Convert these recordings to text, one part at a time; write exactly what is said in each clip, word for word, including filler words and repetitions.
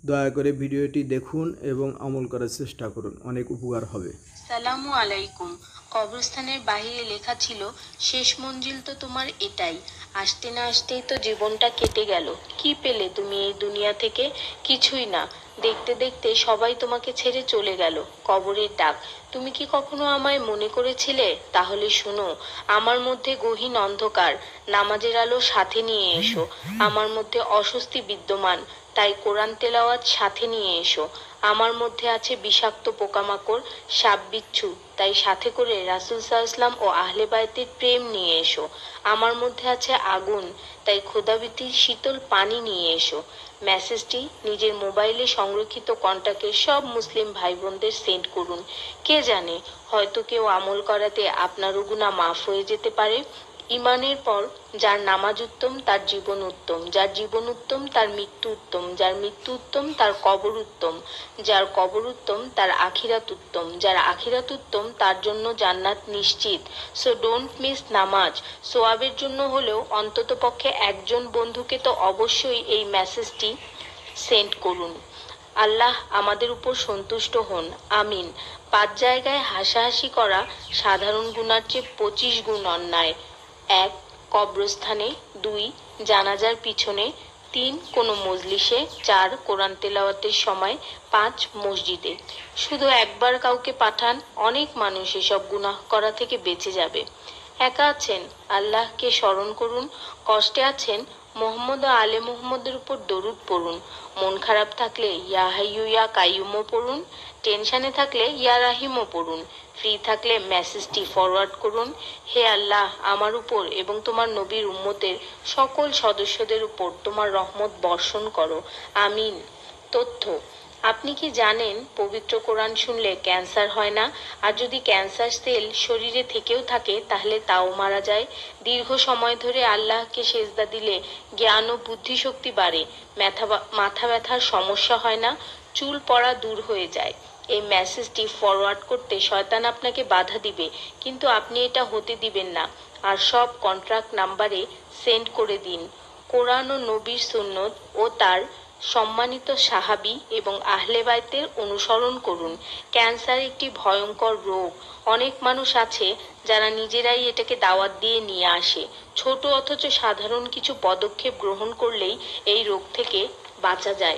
দয়া করে ভিডিওটি দেখুন এবং আমল করার চেষ্টা করুন, অনেক উপকার হবে। সালামু আলাইকুম। কবরস্থানের বাহিরে লেখা ছিল, শেষ মঞ্জিল তো তোমার এটাই। আসতে না আসতেই তো জীবনটা কেটে গেল। কি পেলে তুমি এই দুনিয়া থেকে? কিছুই না। দেখতে দেখতে সবাই তোমাকে ছেড়ে চলে গেল। কবরের ডাক, তুমি কি কখনো আমায় মনে করেছিলে? তাহলে শোনো, আমার মধ্যে গহীন অন্ধকার, নামাজের আলো সাথে নিয়ে এসো। আমার মধ্যে অস্বস্তি বিদ্যমান, তাই কোরআন তেলাওয়াত সাথে নিয়ে এসো। আমার মধ্যে আছে বিষাক্ত পোকামাকড়, সাপ বিচ্ছু, তাই সাথে করে রাসূল সাল্লাল্লাহু আলাইহি ওয়াসাল্লাম ও আহলে বাইতের প্রেম নিয়ে এসো। আমার মধ্যে আছে আগুন, তাই খোদাভীতির শীতল পানি নিয়ে এসো। মেসেজটি নিজের মোবাইলে সংরক্ষিত কন্টাক্টের সব মুসলিম ভাই বোনদের সেন্ড করুন। কে জানে, হয়তো কেউ আমল করাতে আপনারও গুনাহ মাফ হয়ে যেতে পারে। ইমানের পর যার নামাজ উত্তম তার জীবন উত্তম, যার জীবন উত্তম তার মৃত্যু উত্তম, যার মৃত্যু উত্তম তার কবর উত্তম, যার কবর উত্তম তার আখিরাত উত্তম, যার আখিরাত উত্তম তার জন্য জান্নাত নিশ্চিত। সো ডোন্ট মিস নামাজ। সোয়াবের জন্য হলেও অন্তত পক্ষে একজন বন্ধুকে তো অবশ্যই এই মেসেজটি সেন্ড করুন। আল্লাহ আমাদের উপর সন্তুষ্ট হন, আমিন। পাঁচ জায়গায় হাসাহাসি করা সাধারণ গুনার চেয়ে পঁচিশ গুণ অন্যায়। এক, কবরস্থানে। দুই, জানাজার পিছনে। তিন, কোনো মজলিসে। চার, কোরআন তেলাওয়াতের সময়। পাঁচ, মসজিদে। শুধু একবার কাউকে পাঠান, অনেক মানুষ এসব গুনাহ করা থেকে বেঁচে যাবে। একা আছেন, আল্লাহকে স্মরণ করুন। কষ্টে আছেন, মোহাম্মদ ও আলে মোহাম্মদের উপর দরুদ পড়ুন। মন খারাপ থাকলে ইয়া হাইয়ু ইয়া কাইয়ুমও পড়ুন। টেনশনে থাকলে ইয়া রাহিমও পড়ুন। ফ্রি থাকলে মেসেজটি ফরওয়ার্ড করুন। হে আল্লাহ, আমার উপর এবং তোমার নবীর উম্মতের সকল সদস্যদের উপর তোমার রহমত বর্ষণ করো, আমিন। তথ্য, আপনি কি জানেন পবিত্র কোরআন শুনলে ক্যান্সার হয় না? আর যদি ক্যান্সার সেল শরীরে থেকেও থাকে তাহলে তাও মারা যায়। দীর্ঘ সময় ধরে আল্লাহকে সেজদা দিলে জ্ঞান ও বুদ্ধিশক্তি বাড়ে। মাথা মাথা ব্যথার সমস্যা হয় না, চুল পড়া দূর হয়ে যায়। এই মেসেজটি ফরওয়ার্ড করতে শয়তান আপনাকে বাধা দিবে, কিন্তু আপনি এটা হতে দিবেন না। আর সব কন্ট্রাক্ট নাম্বারে সেন্ড করে দিন। কোরআন ও নবীর সুন্নত ও তার সম্মানিত সাহাবী এবং আহলে বাইতের অনুসরণ করুন। ক্যান্সার একটি ভয়ঙ্কর রোগ। অনেক মানুষ আছে যারা নিজেরাই এটাকে দাওয়াত দিয়ে নিয়ে আসে। ছোট অথচ সাধারণ কিছু পদক্ষেপ গ্রহণ করলেই এই রোগ থেকে বাঁচা যায়।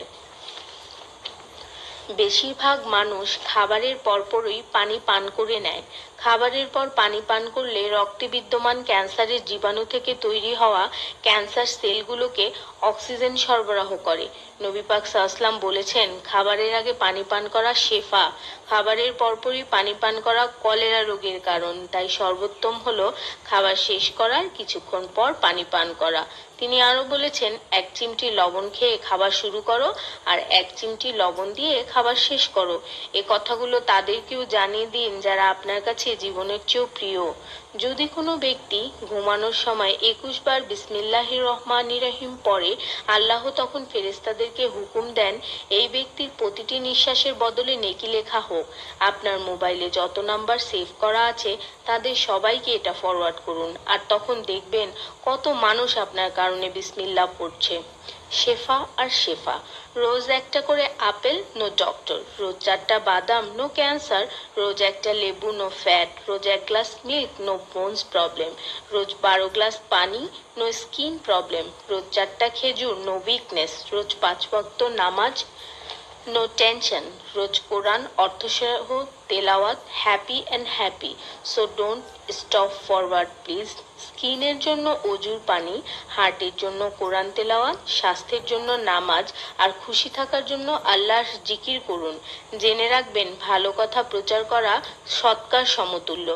বেশিরভাগ মানুষ খাবারের পরপরই পানি পান করে নেয়। খাবারের পর পানি পান করলে রক্তে বিদ্যমান ক্যান্সারের জীবাণু থেকে তৈরি হওয়া ক্যান্সার সেলগুলোকে অক্সিজেন সরবরাহ করে। নবী পাক সাল্লাল্লাহু আলাইহি ওয়াসাল্লাম বলেছেন, খাবারের আগে পানি পান করা শেফা। খাবারের পরপরই পানি পান করা কলেরা রোগের কারণ, তাই সর্বোত্তম হলো খাবার শেষ করার কিছুক্ষণ পর পানি পান করা। তিনি আরো বলেছেন, এক চিমটি লবণ খেয়ে খাবার শুরু করো আর এক চিমটি লবণ দিয়ে খাবার শেষ করো। এ কথাগুলো তাদেরকেও জানিয়ে দিন যারা আপনার কাছে জীবনের চেয়েও প্রিয়। যদি কোনো ব্যক্তি ঘুমানোর সময় একুশ বার বিসমিল্লাহির রহমানির রহিম পড়ে, আল্লাহ তখন ফেরেশতাদেরকে হুকুম দেন এই ব্যক্তির প্রতিটি নিঃশ্বাসের বদলে নেকি লেখা হোক। আপনার মোবাইলে যত নাম্বার সেভ করা আছে তাদের সবাইকে এটা ফরওয়ার্ড করুন, আর তখন দেখবেন কত মানুষ আপনার কারণে বিসমিল্লাহ পড়ছে। শেফা আর শেফা। রোজ একটা করে আপেল, নো ডক্টর। রোজ চারটা বাদাম, নো ক্যান্সার। রোজ একটা লেবু, নো ফ্যাট। রোজ এক glass milk, no bones problem. রোজ বারো গ্লাস পানি, নো স্কিন প্রবলেম। রোজ চারটা খেজুর, নো উইকনেস। রোজ পাঁচ ওয়াক্ত নামাজ, নো টেনশন। রোজ কোরআন অর্থসহ তেলাওয়াত, happy and happy. So don't stop forward please. স্কিনের জন্য অজুর পানি, হার্টের জন্য কোরআন তেলাওয়াত, স্বাস্থ্যের জন্য নামাজ, আর খুশি থাকার জন্য আল্লাহর জিকির করুন। জেনে রাখবেন, ভালো কথা প্রচার করা সৎকার সমতুল্য।